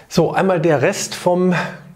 So, einmal der Rest vom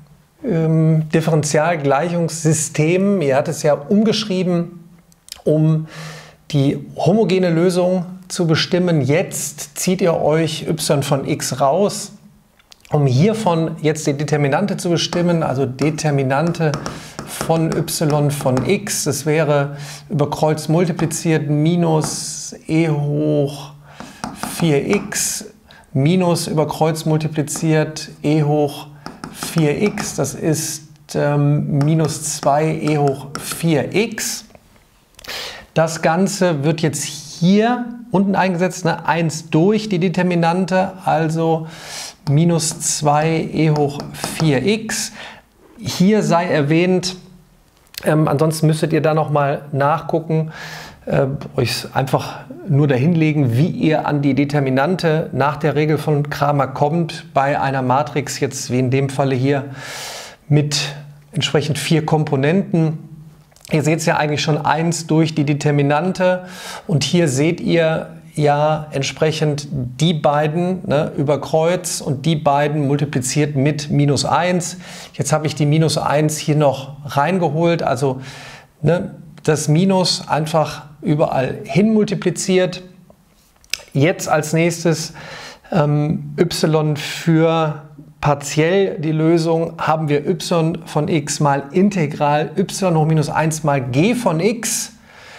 Differentialgleichungssystem. Ihr hattet es ja umgeschrieben, um die homogene Lösung zu bestimmen. Jetzt zieht ihr euch y von x raus, um hiervon jetzt die Determinante zu bestimmen, also Determinante von y von x. Das wäre über Kreuz multipliziert minus e hoch 4x minus über Kreuz multipliziert e hoch 4x. Das ist minus 2 e hoch 4x. Das Ganze wird jetzt hier unten eingesetzt, 1 durch die Determinante, also minus 2 e hoch 4x. Hier sei erwähnt, ansonsten müsstet ihr da nochmal nachgucken, euch einfach nur dahinlegen, wie ihr an die Determinante nach der Regel von Cramer kommt bei einer Matrix, jetzt wie in dem Falle hier mit entsprechend 4 Komponenten. Ihr seht es ja eigentlich schon 1 durch die Determinante und hier seht ihr ja entsprechend die beiden über Kreuz und die beiden multipliziert mit minus 1. Jetzt habe ich die minus 1 hier noch reingeholt, also das Minus einfach überall hin multipliziert. Jetzt als nächstes y für partiell die Lösung, haben wir y von x mal Integral y hoch minus 1 mal g von x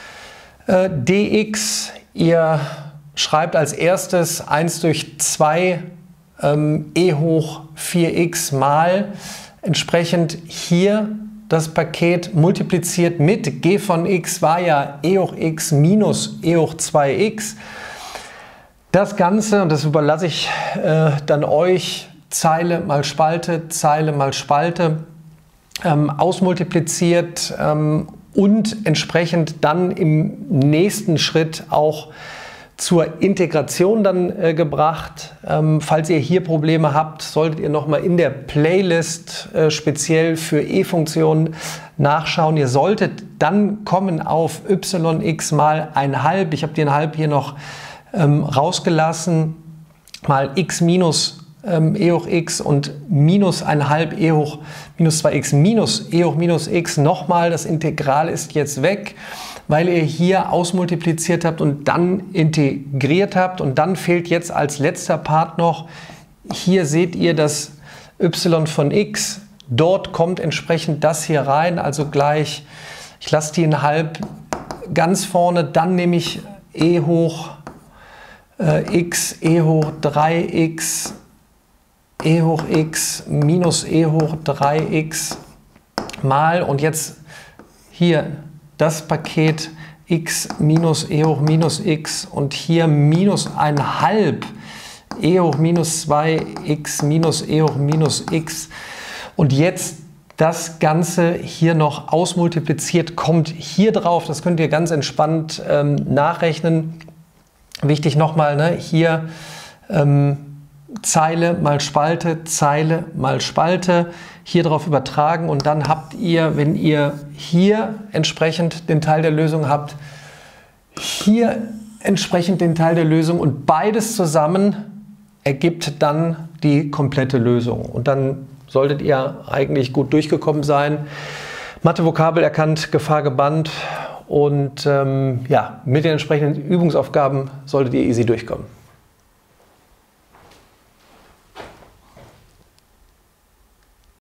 dx. Ihr schreibt als erstes 1 durch 2 e hoch 4x mal entsprechend hier das Paket multipliziert mit g von x war ja e hoch x minus e hoch 2x. Das Ganze, und das überlasse ich dann euch, Zeile mal Spalte, ausmultipliziert und entsprechend dann im nächsten Schritt auch zur Integration dann gebracht. Falls ihr hier Probleme habt, solltet ihr nochmal in der Playlist speziell für e-Funktionen nachschauen. Ihr solltet dann kommen auf yx mal 1/2. Ich habe die 1/2 hier noch rausgelassen, mal x minus e hoch x und minus 1/2 e hoch minus 2x minus e hoch minus x. Nochmal, das Integral ist jetzt weg, weil ihr hier ausmultipliziert habt und dann integriert habt. Und dann fehlt jetzt als letzter Part noch, hier seht ihr das y von x. Dort kommt entsprechend das hier rein, also gleich, ich lasse die 1/2 ganz vorne, dann nehme ich e hoch x, e hoch 3x, e hoch x minus e hoch 3x mal, und jetzt hier das Paket x minus e hoch minus x und hier minus 1/2 e hoch minus 2x minus e hoch minus x. Und jetzt das Ganze hier noch ausmultipliziert, kommt hier drauf. Das könnt ihr ganz entspannt nachrechnen. Wichtig nochmal, hier Zeile mal Spalte, hier drauf übertragen, und dann habt ihr, wenn ihr hier entsprechend den Teil der Lösung habt, hier entsprechend den Teil der Lösung, und beides zusammen ergibt dann die komplette Lösung. Und dann solltet ihr eigentlich gut durchgekommen sein. Mathe-Vokabel erkannt, Gefahr gebannt, und ja, mit den entsprechenden Übungsaufgaben solltet ihr easy durchkommen.